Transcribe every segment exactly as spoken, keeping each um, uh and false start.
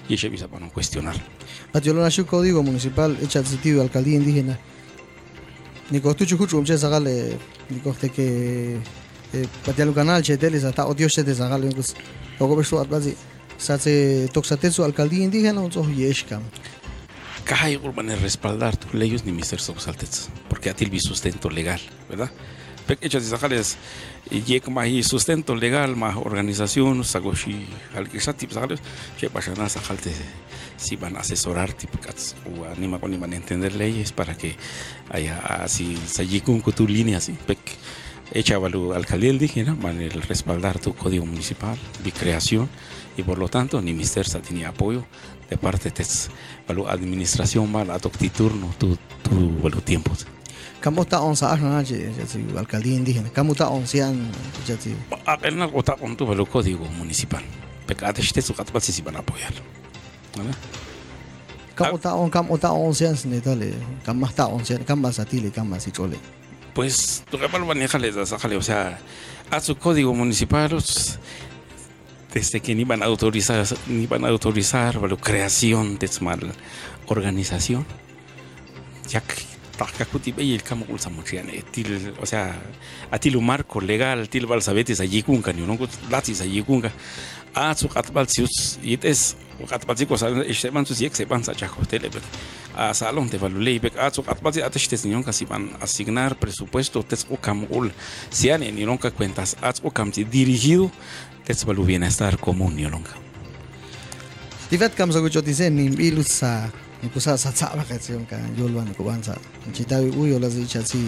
y ella visa para no cuestionar. Atiolo nació código municipal hecha sitio alcaldía indígena. Ni costucho jucho umche sagale ni coste que patialo canal cheteles hasta odio chete sagale pues luego beso atbazi sace toxateso alcaldía indígena un soy yeshkam. Caja y urban respaldar tus leyes ni mister Soxaltets, porque a ti el sustento legal, ¿verdad? Hechas de sagales y como hay sustento legal más organización sagoshi al que tipo sagales que pasan a sajalte si van a asesorar tipo cats o anima con iban a entender leyes para que haya así sayikun con tu línea así pek hecha valu alcaldía indígena van el respaldar tu código municipal de creación y por lo tanto ni mister sa tenía apoyo de parte de valu administración mal a tu turno tu tu valu tiempos. ¿Cómo está onza ajna je alcaldía indígena? ¿Cómo está oncian je ti? Apenas vota con tu el código municipal. Pecate este su catpal si van a apoyar. ¿Vale? ¿Cómo está on cómo está oncian netale? ¿Cómo está oncian? ¿Cómo satile? ¿Cómo si chole? Pues tu capal manejarles a sajale, o sea, a su código municipal desde que ni van a autorizar ni van a autorizar la creación de mal organización. Ya que y el campo til o sea a ti lo marco legal til balsabetes allí kunka ni no latis allí kunka a su atbalsius y es atbalsico se van sus se van a chaco tele a salón de valulei a su atbalsi atestes ni nunca si van a asignar presupuesto tes o camul si han ni nunca cuentas a su camti dirigido tes valu bienestar común ni nunca Tivet kam sa gucho dicen ni ilusa Nikusa satsaba kasi yung kan yolwan ko bansa. Chitawi uyo la si chasi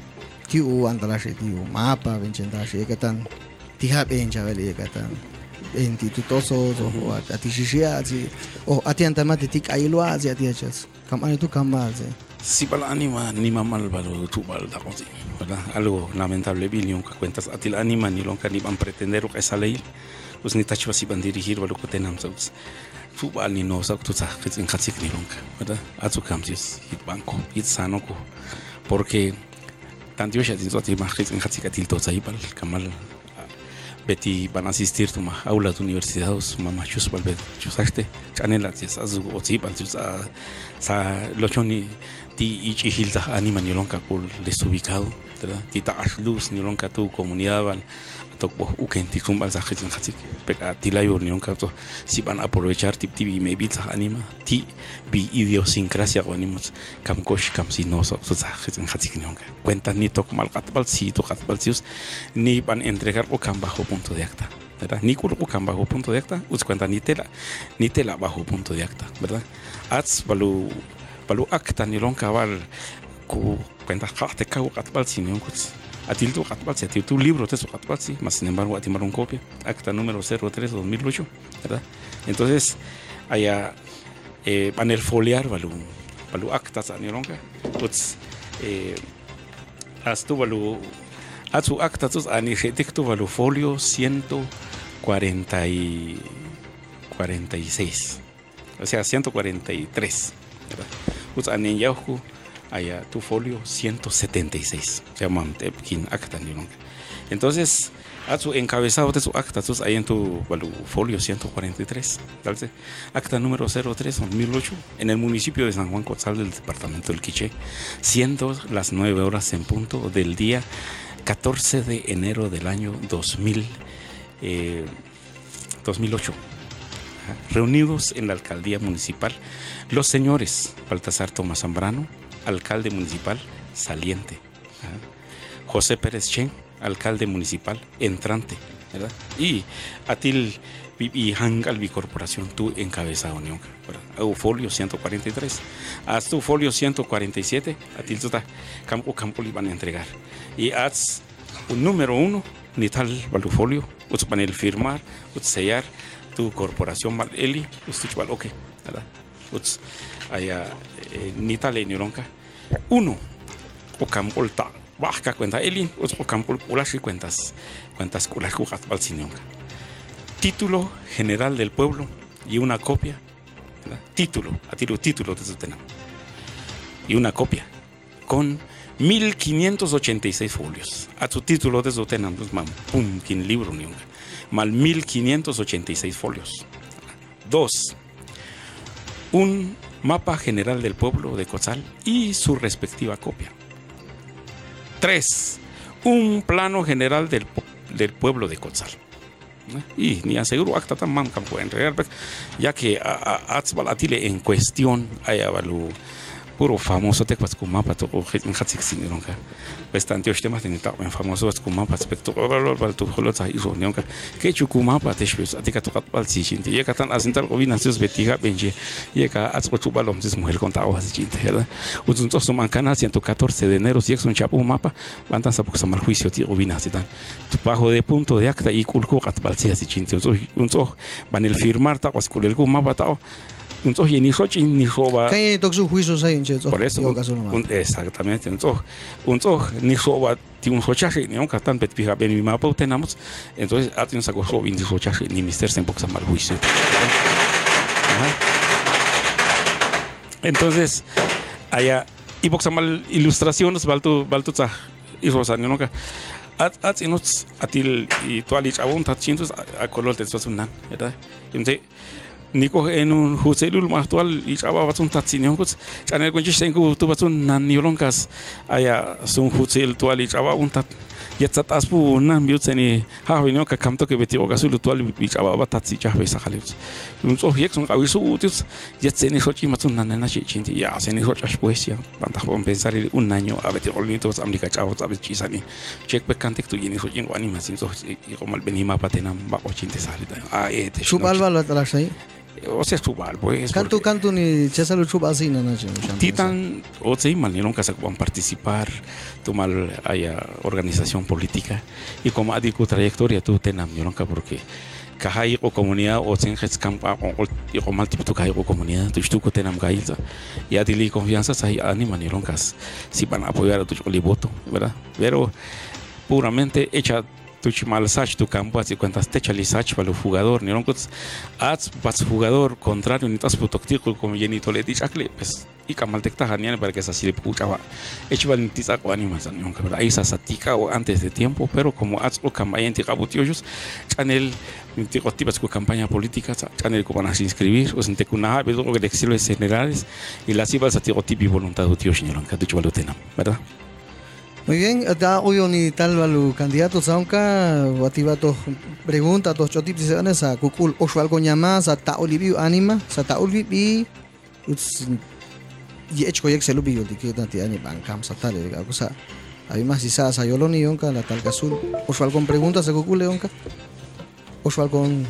kiu antara shi tiu mapa vencenta shi ekatan tihap encha veli ekatan enti tutoso o ati shishia ati o ati antamate tik ayilwa ati ati achas. Kam ani tu kamaze. Si para anima ni mamal balo tu bal da cosa, ¿verdad? Algo lamentable billion que cuentas a ti la anima ni lonca ni van pretender que esa ley pues ni tacho si van dirigir balo que tenam sabes. Fútbol ni no sa tu sa que en cacique ni nunca, ¿verdad? A su cambios hit banco hit sano co porque tanto yo ya tengo ti más que en cacique tilto sa ipal kamal beti van a asistir tu ma aula de universidades mamá chus valve chusaste canela tis azu otipal chus a sa lochoni ti ichi hilda anima ni lonca por desubicado, ¿verdad? Ti ta luz ni lonca tu comunidad val tokbo ukenti kumbal sa khitin khatik peka tilayo ni onka to si van a aprovechar tip tv me bita anima ti bi idiosincrasia animos kam kosh kam si no so sa khitin khatik ni onka cuenta ni tok mal katbal si to katbal sius ni van entregar o kam bajo punto de acta, ¿verdad? Ni kur o kam bajo punto de acta us cuenta ni tela ni tela bajo punto de acta, ¿verdad? Ats balu balu acta ni lonka val ku cuenta khate ka katbal si ni onkuts Atil tu catbalsi, atil tu libro te su catbalsi, más sin embargo atimar un copia, acta número cero tres dos mil ocho, ¿verdad? Entonces, allá eh, van el foliar, valu, valu actas a nironca, pues, eh, haz tu valu, haz tu acta tus anigéticto valu folio ciento cuarenta y cuarenta y seis, o sea, ciento cuarenta y tres, ¿verdad? Pues aniyauku allá tu folio ciento setenta y seis, se llama Tepkin acta ni nunca. Entonces, a su encabezado de su acta, tus ahí en tu bueno, folio ciento cuarenta y tres, ¿sabes? Acta número cero tres dos mil ocho, en el municipio de San Juan Cotzal del departamento del Quiché, siendo las nueve horas en punto del día catorce de enero del año dos mil, eh, dos mil ocho. Reunidos en la alcaldía municipal, los señores Baltasar Tomás Zambrano, alcalde municipal saliente, ¿verdad? José Pérez Chen, alcalde municipal entrante, ¿verdad? Y Atil y Hangal Bicorporación, tu encabezado, ¿verdad? Folio ciento cuarenta y tres, haz tu folio ciento cuarenta y siete, Atil tuta campo campo le van a entregar. Y haz un número uno, ni tal folio, us van a firmar, us sellar tu corporación mal eli, us tuchbal ok, ¿verdad? Us allá ni tal ni ronca uno o campo ta baja cuenta eli o campo ulas cuentas cuentas culas jugas balsinonca título general del pueblo y una copia, ¿verdad? Título a tiro título de su tenam y una copia con mil quinientos ochenta y seis folios a su título de su tenam pues mam pum kin libro ni mal mil quinientos ochenta y seis folios. Dos, un mapa general del pueblo de Cotzal y su respectiva copia. Tres, un plano general del, del pueblo de Cotzal. Y ni aseguro acta tan man campo en realidad, ya que Atzbal Atile en cuestión haya valu puro famoso te pas kuma pa to en hat six nonka bastante os temas en ta en famoso pas kuma pa aspecto bal to holo ta iso nonka que chu kuma pa te shpes atika to kat bal si chinte ye katan asental ovina sus betiga benje ye ka atzbo tu balom sis mujer conta o chinte hela uzun to so man canal ciento catorce de enero si es un chapo mapa bantan sa poco mal juicio ti ovina sitan tu bajo de punto de acta y kulko kat bal si chinte un so van el firmar ta was kulel kuma pa ta Entonces, ni sochi ni soba. ¿Qué es su juicio ahí en Cheto? Por eso, un, exactamente. Entonces, entonces ni soba tiene un sochaje ni un catán petpija ben mi mapa tenemos. Entonces, hacen esa cosa bien de sochaje ni mister se empoxa mal juicio. Entonces, allá y boxa mal ilustraciones balto balto ta y rosa ni nunca. At at inuts atil y toalich abun tatchintos a color de sunan, ¿verdad? Entonces Nico en un jucelul actual y chava batun tatsinion kuts chanel kunchi sengu tu batun nan yolonkas aya sun jucel tual y chava un tat yetsat aspu nan biutseni ha vinio ka kamto ke beti ogasul tual y chava batatsi chave sakhalus un so yek sun awisu utis yetseni sochi matun nan na chinti ya seni soch poesia banta bon pensar un año a beti olnitos amlika chava sabes chisani check pe kantek tu yini sochi animasin so y como el benima patenam ba ochinte salida a et Chupalva la trashi o sea, chubal, pues. Canto, canto ni César Chubal así, no, no. Titan, o sea, mal, nunca se pueden participar, tomar haya organización política y como adico trayectoria tú tenam, nunca porque kahai o comunidad o sen hets campa o o mal tipo tu kahai o comunidad, tu estuco tenam gailza y adili confianza sai anima ni nunca si van a apoyar a tu voto, ¿verdad? Pero puramente hecha tu chimal sach tu campo así cuentas te chali sach para el jugador ni no pues ats pas jugador contrario ni tas protoctico como yenito le dice akle pues y camal te está genial para que esa si le pucha va hecho van tisa o animas ni nunca ahí esa satica o antes de tiempo pero como ats o campaña en ticabutios chanel ticotipas con campaña política chanel como van a inscribir o sin te kuna ves lo que elecciones generales y las ibas a ticotipi voluntad de tío señor que tu valutena verdad. Muy bien, acá hoy ni tal valu candidatos aunque batibato pregunta tos chotip si se van a kukul oswal konyama sa ta oliviu anima sa ta olivi uts y hecho que se lo vio de que tanti ani bancam sa tal de cosa además si sa sa yoloni yonka la tal casul oswal con preguntas sa kukul yonka oswal con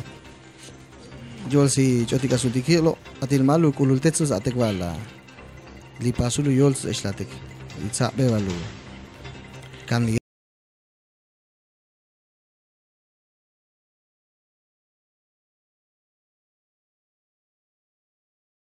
yo si chotika su tikilo atil malu kulul tetsus atekwala li pasulu yols eslatek itsa be valu candidato